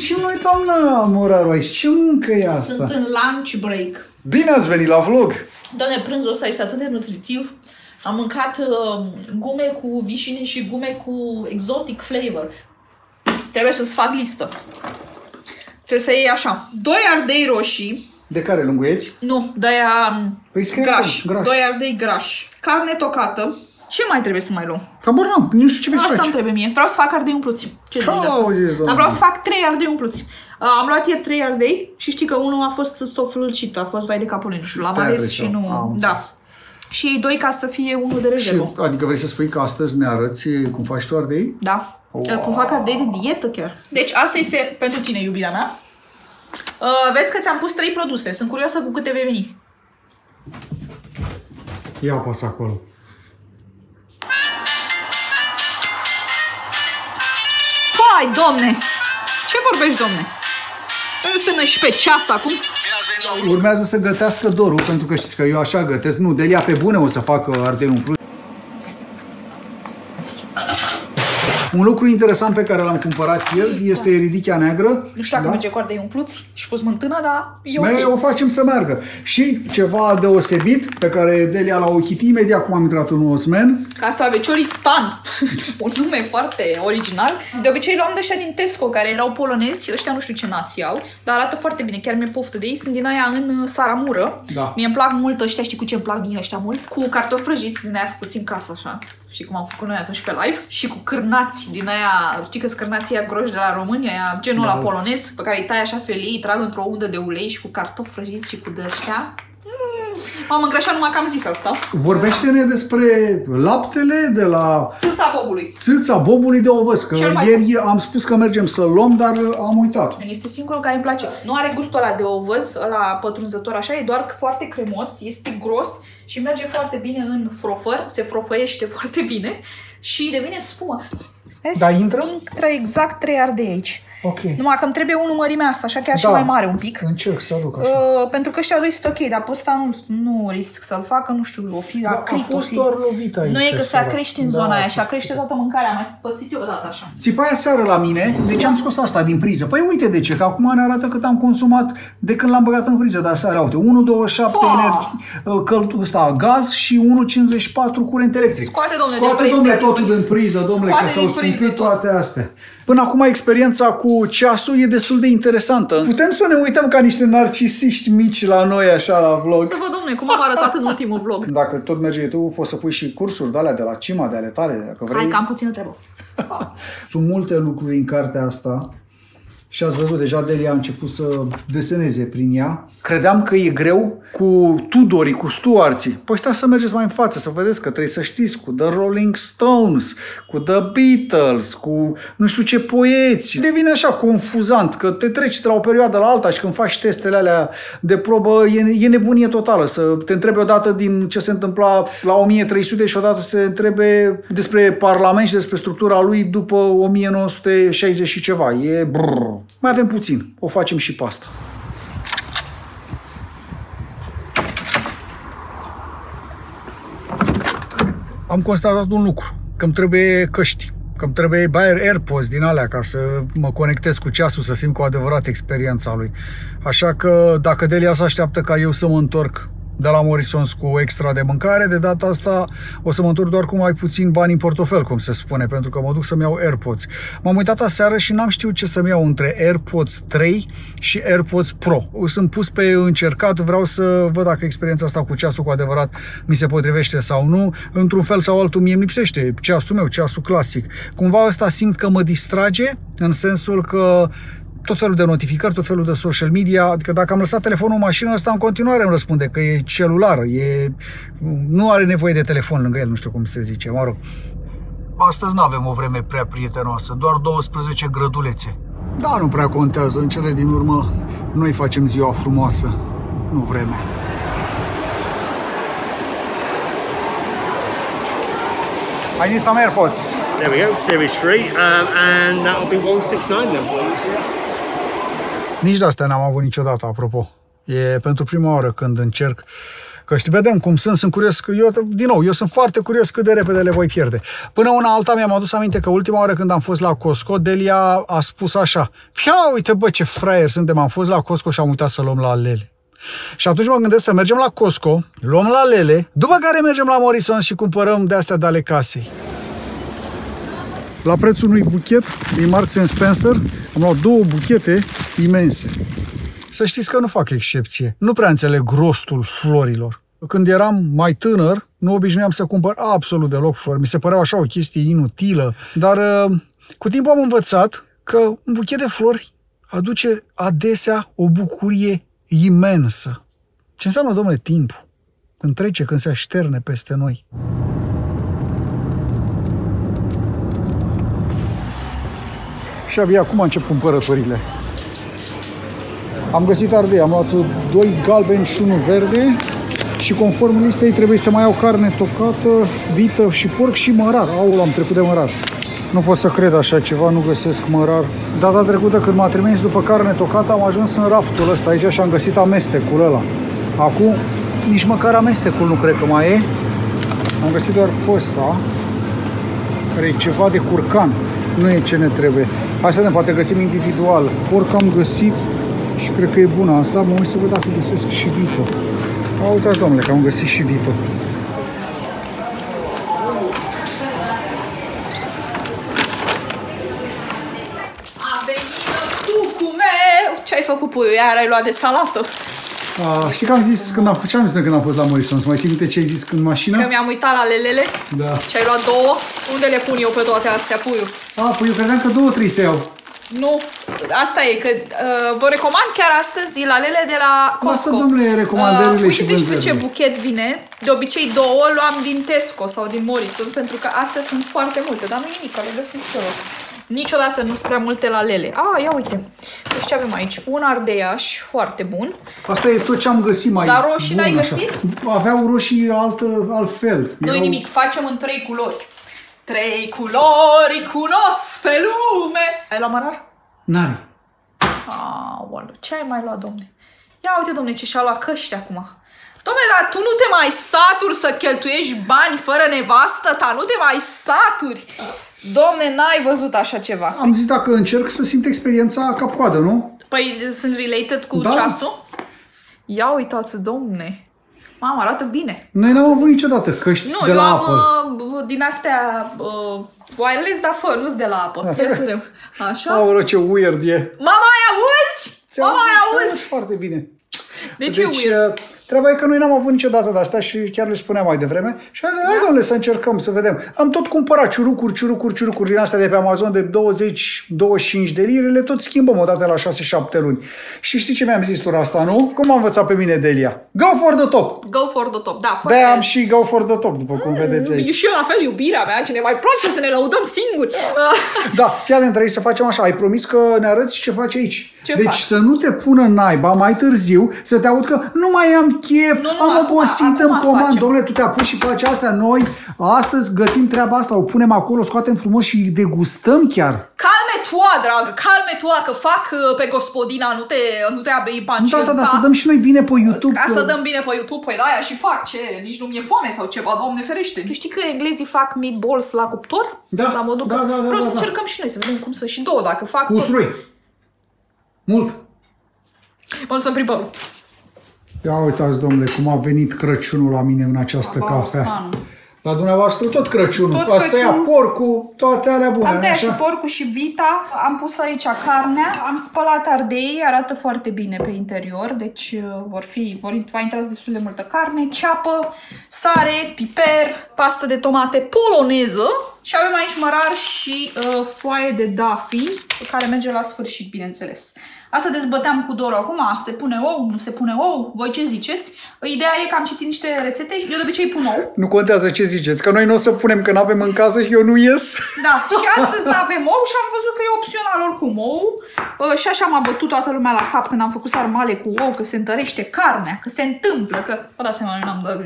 muncim noi, doamna Moraru, aici? Ce muncă e asta? Sunt în lunch break. Bine ați venit la vlog! Doamne, prânzul ăsta este atât de nutritiv. Am mâncat gume cu vișine și gume cu exotic flavor. Trebuie să-ți fac listă. Trebuie să iei așa. 2 ardei roșii. De care lunguieți? Nu, de-aia grași. Graș. 2 ardei grași. Carne tocată. Ce mai trebuie să mai luăm? Habar n-am, nu știu ce veți face. Asta îmi trebuie mie. Vreau să fac ardei umpluți. Ce zici de asta? Dar vreau să fac 3 ardei umpluți. Am luat ieri 3 ardei și știi că unul a fost stoflăcit, a fost vai de capul nu știu, l-am ales și nu... Da. Și 2 ca să fie unul de rezervă. Și, adică vrei să spui că astăzi ne arăți cum faci tu ardei? Da. Wow. Cum fac ardei de dietă chiar. Deci asta este pentru tine, iubirea mea. Vezi că ți-am pus 3 produse. Sunt curioasă cu câte vei veni. Ia pas acolo. Hai, domne! Ce vorbești, domne? Nu se năși pe ceas acum? Urmează să gătească Doru, pentru că știți că eu așa gătesc. Nu, Delia pe bune o să facă ardei umpluți. Un lucru interesant pe care l-am cumpărat ieri este ridichea neagră. Nu știu dacă merge cu ardei umpluți și cu smântână, dar e ok. Noi o facem să meargă. Și ceva deosebit pe care Delia l-a ochit imediat cum am intrat în Osman. Castravecioristan. Un nume foarte original. De obicei luam de ăștia din Tesco, care erau polonezi. Ăștia nu știu ce nații au, dar arată foarte bine. Chiar mi-e poftă de ei. Sunt din aia în saramură. Da. Mie îmi plac mult ăștia. Știi cu ce îmi plac mie ăștia mult? Cu cartofi prăjiți din aia făcuți în casă, așa. Și cum am făcut noi atunci pe live. Și cu cârnați din aia, știi că cârnații aia groși de la România, aia genul ăla polonez, pe care îi tai așa felii, îi trag într-o undă de ulei și cu cartofi prăjiți și cu de-ăștia. M-am îngrășat numai că am zis asta. Vorbește-ne despre laptele de la... Țâța bobului. Țâța bobului de ovăz, că ieri am spus că mergem să luăm, dar am uitat. Este singurul care îmi place. Nu are gustul ăla de ovăz, ăla pătrunzător așa, e doar foarte cremos, este gros și merge foarte bine în frofăr, se frofăiește foarte bine și devine spumă. Vezi? Da, intră exact 3 ardei aici. Ok. Numai că îmi trebuie unul mărimea asta, așa chiar și mai mare un pic. Încerc să aduc așa. Pentru că ăștia doi sunt ok, dar pe ăsta nu risc să-l facă, nu știu, o fi acrit. A fost doar lovit aici. Nu e că s-a crește în zona aia și a crește toată mâncarea, am mai pățit eu odată așa. Țipa aia seară la mine, deci am scos asta din priză. Păi uite de ce, că acum ne arată cât am consumat de când l-am băgat în priză, dar seara, uite, 1,27 energie, gaz și 1,54 curent electric. Scoate, domnule, totul din priză, domnule, că s-au scumpit toate astea. Până acum experiența cu ceasul e destul de interesantă. Putem să ne uităm ca niște narcisiști mici la noi așa la vlog. Să văd, domnule, cum am arătat în ultimul vlog. Dacă tot merge YouTube, poți să pui și cursuri de alea de la Cima, de ale tale, dacă vrei. Hai că am puțină treabă. Sunt multe lucruri în cartea asta. Și ați văzut, deja Delia a început să deseneze prin ea. Credeam că e greu cu Tudorii, cu Stuarții. Păi stai să mergeți mai în față, să vedeți că trebuie să știți cu The Rolling Stones, cu The Beatles, cu nu știu ce poeți. Devine așa confuzant, că te treci de la o perioadă la alta și când faci testele alea de probă, e nebunie totală. Să te întrebi odată din ce se întâmpla la 1300 și odată să te întrebe despre Parlament și despre structura lui după 1960 și ceva. E brrr. Mai avem puțin. O facem și pe asta. Am constatat un lucru. Că îmi trebuie căști. Că îmi trebuie AirPods din alea ca să mă conectez cu ceasul, să simt cu adevărat experiența lui. Așa că dacă Delia se așteaptă ca eu să mă întorc de la Morrisons cu extra de mâncare, de data asta o să mă întorc doar cu mai puțin bani în portofel, cum se spune, pentru că mă duc să-mi iau AirPods. M-am uitat aseară și n-am știut ce să-mi iau între AirPods 3 și AirPods Pro. Sunt pus pe încercat, vreau să văd dacă experiența asta cu ceasul cu adevărat mi se potrivește sau nu. Într-un fel sau altul mie îmi lipsește ceasul meu, ceasul clasic. Cumva ăsta simt că mă distrage, în sensul că tot felul de notificări, tot felul de social media, adică dacă am lăsat telefonul în mașină, ăsta în continuare îmi răspunde că e celular, nu are nevoie de telefon lângă el, nu știu cum se zice, mă rog. Astăzi nu avem o vreme prea prietenoasă, doar 12 grădulețe. Da, nu prea contează, în cele din urmă noi facem ziua frumoasă, nu vremea. I need some AirPods. There we go, Series 3, and that'll be 169 then, please. Nici de astea n-am avut niciodată, apropo. E pentru prima oară când încerc, căști. Vedem cum sunt curios. Eu sunt foarte curios cât de repede le voi pierde. Până una alta mi-am adus aminte că ultima oară când am fost la Costco, Delia a spus așa: ia uite bă ce fraier suntem, am fost la Costco și am uitat să luăm la lele. Și atunci mă gândesc să mergem la Costco, luăm la lele, după care mergem la Morrison și cumpărăm de-astea de ale casei. La prețul unui buchet din Marks & Spencer am luat 2 buchete imense. Să știți că nu fac excepție. Nu prea înțeleg rostul florilor. Când eram mai tânăr, nu obișnuiam să cumpăr absolut deloc flori. Mi se păreau așa o chestie inutilă. Dar cu timpul am învățat că un buchet de flori aduce adesea o bucurie imensă. Ce înseamnă, domnule, timpul? Când trece, când se așterne peste noi. Și abia acum încep cumpărăturile. Am găsit ardei, am luat 2 galbeni și 1 verde și conform listei trebuie să mai iau carne tocată, vită și porc și mărar. Aul, am trecut de mărar. Nu pot să cred așa ceva, nu găsesc mărar. Data trecută când m-a trimis după carne tocată am ajuns în raftul ăsta aici și am găsit amestecul ăla. Acum nici măcar amestecul nu cred că mai e. Am găsit doar pe ăsta, care e ceva de curcan. Nu e ce ne trebuie. Hai să vedem, poate găsim individual. Porc am găsit și cred că e bună asta. Mă uit să văd dacă găsesc și vită. Uitați, domnule, că am găsit și vită. A venit cucul meu! Ce ai făcut, puiul? Iar ai luat de salată? Știi că am zis când am fost la Morrison? Să mai ții minte ce ai zis în mașină? Că mi-am uitat la lelele? Da. Și ai luat 2? Unde le pun eu pe toate astea, puiul? Păi eu credeam că 2 trebuie să iau. Nu, asta e, că vă recomand chiar astăzi la lele de la Costco. Lasă, domnule, recomandările și vânzările. Uite ce buchet vine. De obicei 2 luam din Tesco sau din Morrison, pentru că astea sunt foarte multe, dar nu e nimic, le găsiți pe loc. Niciodată nu sunt prea multe la lele. Ia uite. Deci ce avem aici? Un ardeiaș foarte bun. Asta e tot ce am găsit mai. Dar roșii n-ai găsit? Aveau roșii altfel. Nu-i nimic, facem în 3 culori. 3 culori cunosc pe lume. Ai luat mărar? N-are. Aoleu, ce ai mai luat, domne? Ia uite, domne, ce și-a luat căști acum. Domne, dar tu nu te mai saturi să cheltuiești bani fără nevastă ta? Nu te mai saturi? Domne, n-ai văzut așa ceva. Am zis dacă încerc să simt experiența cap-coadă, nu? Păi sunt related cu ceasul? Ia uitați, domne. Mamă, arată bine. Noi n-am avut niciodată căști de la Apple. Nu, eu am din astea wireless, dar fără, nu-s de la Apple. Ia să vedem. Așa? Aoleu, ce weird e. Mama, ai auzi? Mama, ai auzi? Foarte bine. Deci e weird. Treaba e că noi n-am avut niciodată de astea și chiar le spuneam mai devreme. Și am zis, hai, domnule, să încercăm, să vedem. Am tot cumpărat ciurucuri din astea de pe Amazon de 20-25 de lire, le tot schimbăm odată la 6-7 luni. Și știi ce mi-am zis tu asta, nu? Cum am învățat pe mine Delia? Go for the top! Go for the top, da. De am și go for the top, după cum vedeți aici. Și eu la fel, iubirea mea, ce ne mai place să ne lăudăm singuri. Da, fii atent, trebuie să facem așa. Ai promis că ne arăți ce faci aici. Ce faci? Să nu te pună naiba mai târziu, să te aud că nu mai am chef, am obosit în comand. Dom'le, tu te apuci și faci asta. Noi astăzi gătim treaba asta, o punem acolo, scoatem frumos și degustăm chiar. Calme tua, dragă, calme tua, că fac pe gospodina, nu te abei panceta. Da, să dăm și noi bine pe YouTube. Ca să dăm bine pe YouTube, păi aia și fac ce, nici nu mi-e foame sau ceva, Doamne ferește. Tu știi că englezii fac meatballs la cuptor? Da, la modul da. Vreau să încercăm și noi, să vedem cum să și 2, dacă fac. Cu usturoi. Mult. Mă lăsăm prin părul. Ia uitați, domnule, cum a venit Crăciunul la mine în această cafea. La dumneavoastră tot Crăciunul. Asta e porcul, toate alea bune. Am tăiat și porcul și vita, am pus aici carnea, am spălat ardei, arată foarte bine pe interior, deci va intra destul de multă carne, ceapă, sare, piper, pastă de tomate poloneză și avem aici mărar și foaie de dafi, care merge la sfârșit, bineînțeles. Asta dezbăteam cu Doru acum, se pune ou, nu se pune ou, voi ce ziceți? Ideea e că am citit niște rețete și eu de obicei pun ou. Nu contează ce ziceți, că noi nu o să punem, că n-avem în casă și eu nu ies. Da, și astăzi n-avem ou și am văzut că e opțional oricum ou. Și așa m-a bătut toată lumea la cap când am făcut sarmale cu ou, că se întărește carnea, că se întâmplă, că... Vă dați seama,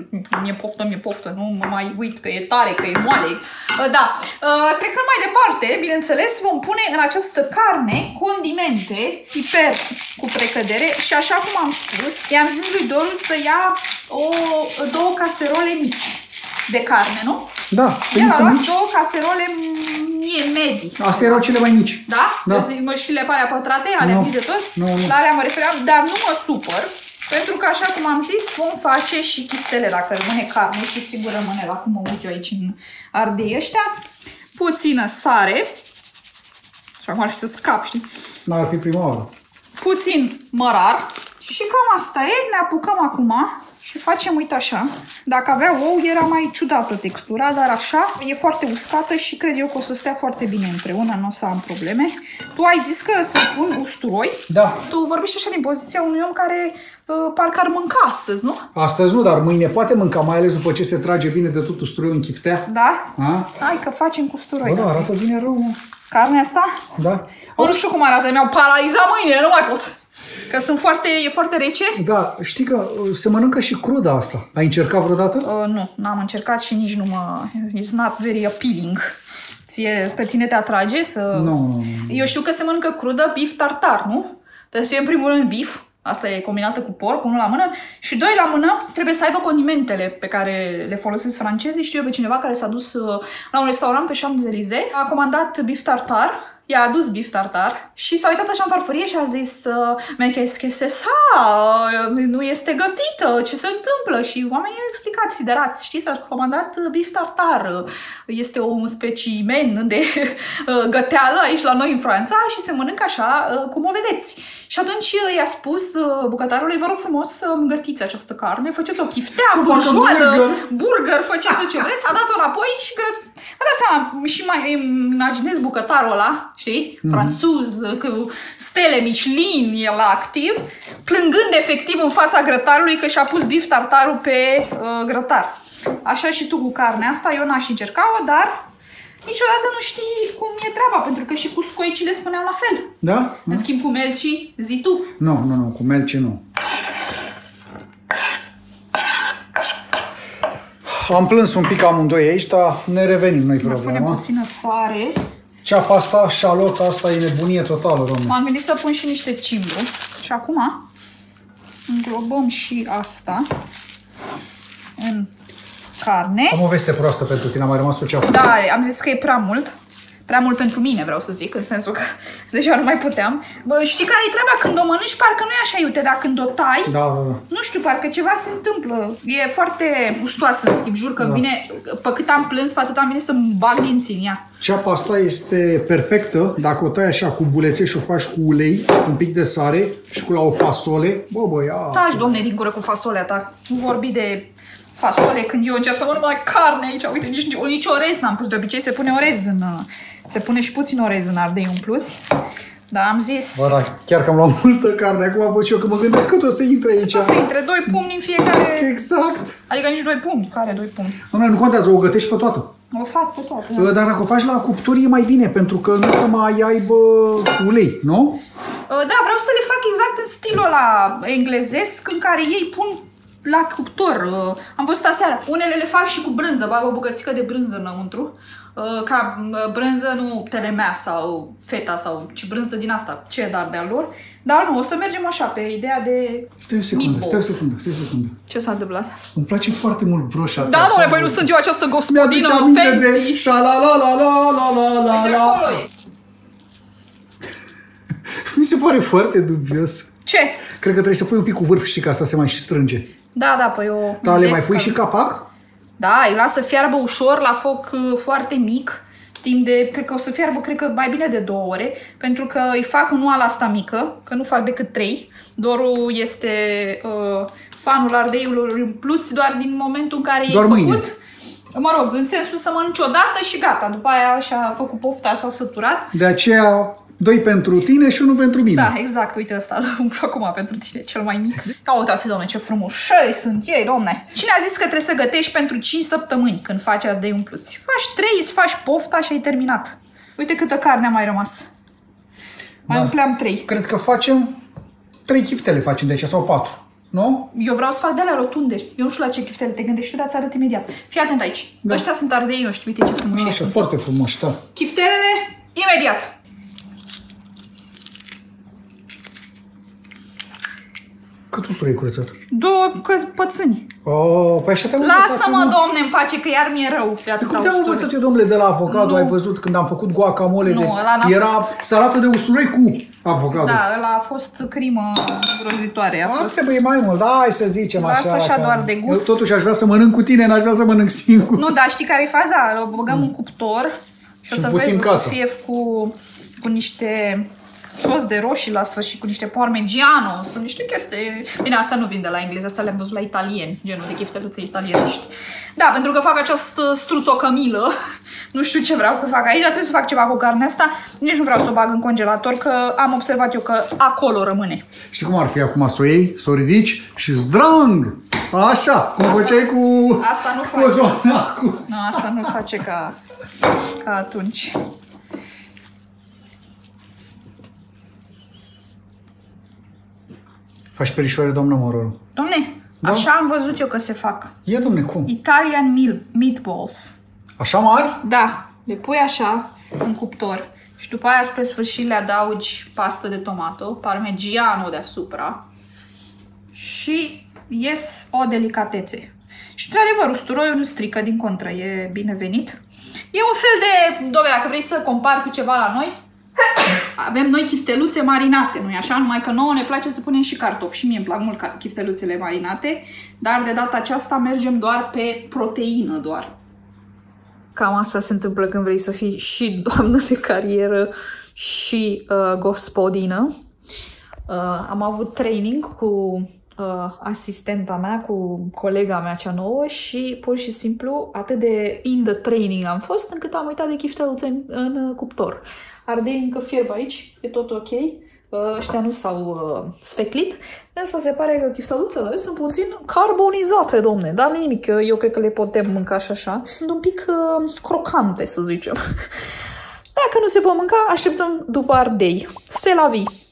mi-e poftă, nu mă mai uit că e tare, că e moale. Da, trecând mai departe, bineînțeles, vom pune în această carne condimente, piper, sper cu precădere și așa cum am spus, i-am zis lui Doru să ia două caserole mici de carne, nu? Da, el a luat două caserole medii. Astea erau cele mai mici. Da? Da. Măștile alea pătrate, alea mici de tot? Nu. La alea mă refeream, dar nu mă supăr, pentru că așa cum am zis, vom face și chiftele dacă rămâne carne și sigur rămâne la cum mă uit eu aici în ardei ăștia. Puțină sare. Și acum ar fi să scap, știi? N-ar fi prima oară. Puțin mărar. Și cam asta e. Ne apucăm acum și facem, uite așa. Dacă avea ou, era mai ciudată textura, dar așa e foarte uscată și cred eu că o să stea foarte bine împreună, nu o să am probleme. Tu ai zis că să pun usturoi. Da. Tu vorbești așa din poziția unui om care parcă ar mânca astăzi, nu? Astăzi nu, dar mâine poate mânca, mai ales după ce se trage bine de tot usturoiul în chiftea. Da? A? Hai că facem cu usturoi. Bă, da, arată bine rău, mă. Carnea asta? Da. Nu știu cum arată, mi-au paralizat mâinile, nu mai pot. Că sunt e foarte rece. Da, știi că se mănâncă și crudă asta. Ai încercat vreodată? Nu, n-am încercat și nici nu it's not very appealing. Pe tine te atrage să... Nu. Eu știu că se mănâncă crudă beef tartar, nu? Trebuie să fie în primul rând beef. Asta e combinată cu porc, unul la mână. Și doi la mână trebuie să aibă condimentele pe care le folosesc francezii. Știu eu pe cineva care s-a dus la un restaurant pe Champs-Élysées, a comandat beef tartar, i-a adus beef tartar și s-a uitat așa în farfurie și a zis mais qu'est-ce que c'est ça? Nu este gătită, ce se întâmplă? Și oamenii au explicat, siderați, știți, a comandat beef tartar. Este un specimen de găteală aici la noi în Franța și se mănâncă așa cum o vedeți. Și atunci i-a spus bucătarului, vă rog frumos să gătiți această carne, faceți o chiftea, burjoală, burger, faceți ce vreți, a dat-o înapoi și vă dați seama, și mai imaginez bucătarul ăla, știi, franțuz, cu stele Michelin, el activ, plângând efectiv în fața grătarului că și-a pus beef tartarul pe grătar. Așa și tu cu carnea asta, eu n-aș încerca-o, dar niciodată nu știi cum e treaba, pentru că și cu scoicile spuneam la fel. Da? În schimb cu melcii, zi tu. Nu, cu melcii nu. Am plâns un pic amândoi aici, dar ne revenim noi problema. Punem puțină sare. Ceapa asta, șalota asta e nebunie totală, domnule. M-am gândit să pun și niște cimbru. Și acum înglobăm și asta în carne. Am o veste proastă pentru tine, a mai rămas o ceapă. Da, am zis că e prea mult. Prea mult pentru mine, vreau să zic, în sensul că deja nu mai puteam. Bă, știi care e treaba? Când o mănânci, parcă nu e așa iute, dar când o tai, nu știu, parcă ceva se întâmplă. E foarte gustoasă, în schimb, jur că vine, pe cât am plâns, pe atât am venit să-mi bag dinții în ea. Ceapa asta este perfectă, dacă o tai așa cu bulețe și o faci cu ulei, un pic de sare și cu la o fasole. Bă, ia. Taci, domne, din gură cu fasolea ta. Nu vorbi de fasole când eu încerc să mănânc mai carne aici. Uite, nici orez n-am pus. De obicei se pune orez se pune și puțin orez în ardei umpluți. Dar am zis... Bă, da, chiar că am luat multă carne acum, văd și eu că mă gândesc cât o să intre aici. O să intre 2 pumni în fiecare... Exact. Adică nici 2 pumni. Care 2 pumni? Nu contează, o gătești pe toată. O fac pe toată. Dar dacă o faci la cupturi e mai bine, pentru că nu să mai aibă ulei, nu? Da, vreau să le fac exact în stilul ăla englezesc în care ei pun la cuptor. Am văzut aseară. Unele le fac și cu brânză, bag o bucățică de brânză înăuntru. Ca brânză, nu telemea sau feta sau ci brânză din asta, cheddar de-al lor. Dar nu, o să mergem așa, pe ideea de stai o secundă. Ce s-a întâmplat? Îmi place foarte mult broșa ta. Da, domnule, păi nu sunt eu această gospodină fancy. De șa-la-la-la-la-la-la-la. Mi se pare foarte dubios. Ce? Cred că trebuie să pui un pic cu vârf, știi că asta se mai și strânge. Da, păi eu... Dar le mai pui și capac? Da, îi las să fiarbă ușor, la foc foarte mic, timp de, cred că o să fiarbă, cred că mai bine de 2 ore, pentru că îi fac în oala asta mică, că nu fac decât 3. Doru este fanul ardeiului umpluți doar din momentul în care e făcut. Mă rog, în sensul să mănânci odată și gata, după aia și-a făcut pofta, s-a săturat. De aceea... 2 pentru tine și 1 pentru mine. Da, exact. Uite ăsta, îl umplu acum pentru tine, cel mai mic. Ia uitați, domne, ce frumoșări sunt ei, domne. Cine a zis că trebuie să gătești pentru 5 săptămâni când faci ardei umpluți? Faci 3, îți faci pofta și ai terminat. Uite câtă carne a mai rămas. Mai umpleam 3. Cred că facem 3 chiftele, facem de aici, sau 4. Nu? Eu vreau să fac de alea rotunde. Eu nu știu la ce chiftele te gândești tu, dar ți arăt imediat. Fii atent aici. Da. Ăștia sunt ardeii noștri. Uite ce frumoși sunt. Foarte frumoși, da. Chiftelele, imediat. Cât usturoi ai curățat? 2 pățâni. Oh, păi așa te-am Lasă-mă, domne, în pace, că iar mi-e rău de atâta Cum te-am usturoi. învățat eu, domnule, de la avocado? Ai văzut când am făcut guacamole? Nu, ăla n-a era fost. salată de usturoi cu avocado. Da, ăla a fost crimă grozitoare. Ar trebui mai mult, da, hai să zicem Lasă așa. așa doar de gust. Eu totuși aș vrea să mănânc cu tine, n-aș vrea să mănânc singur. Nu, dar știi care e faza? O băgăm în cuptor și o să vezi, o să fie cu niște sos de roșii la sfârșit, cu niște parmigiano, sunt niște chestii. Bine, asta nu vin de la englezi, asta le-am văzut la italieni, genul de chifteluțe italienești. Da, pentru că fac această struțocămilă, nu știu ce vreau să fac aici, dar trebuie să fac ceva cu carnea asta. Nici nu vreau să o bag în congelator, că am observat eu că acolo rămâne. Știi cum ar fi acum să o iei, să o ridici și zdrang! Așa, cum făceai cu... Asta nu face. Cozonacul. Nu, asta nu face ca atunci. Faci perișoare, doamnă Mororu? Dom'le, da? Așa am văzut eu că se fac. Ia, dom'le, cum? Italian meatballs. Așa mari? Da, le pui așa în cuptor și după aia spre sfârșit le adaugi pastă de tomato, parmigiano deasupra și ies o delicatețe. Și într-adevăr, usturoiul nu strică, din contră, e binevenit. E un fel de, dacă vrei să compari cu ceva la noi, avem noi chifteluțe marinate, nu-i așa? Numai că nouă ne place să punem și cartofi. Și mie îmi plac mult chifteluțele marinate, dar de data aceasta mergem doar pe proteină doar. Cam asta se întâmplă când vrei să fii și doamnă de carieră și gospodină. Am avut training cu asistenta mea, cu colega mea cea nouă și pur și simplu atât de in the training am fost încât am uitat de chifteluțe în cuptor. Ardei încă fierb aici, e tot ok. Ăștia nu s-au sfeclit, însă se pare că chifteluțele sunt puțin carbonizate, domne, dar nimic, eu cred că le putem mânca și așa. Sunt un pic crocante, să zicem. Dacă nu se pot mânca, așteptăm după ardei. C'est la vie!